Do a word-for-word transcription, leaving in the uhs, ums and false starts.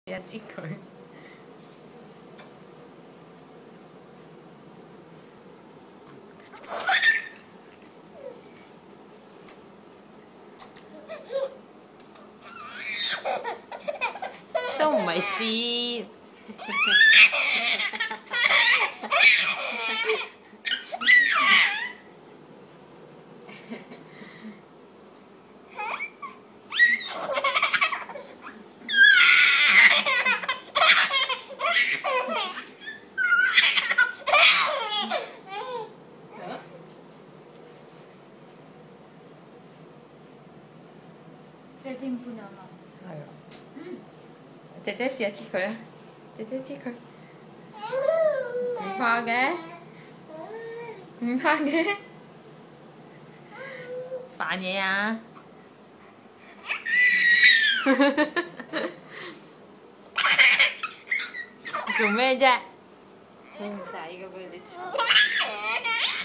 日知佢。都唔係知。 確定不能嗎？ 係啊。嗯。姐姐試下知佢啦，姐姐知佢。唔怕嘅，唔怕嘅。扮嘢啊！做咩啫？ 唔使嘅，俾你睇。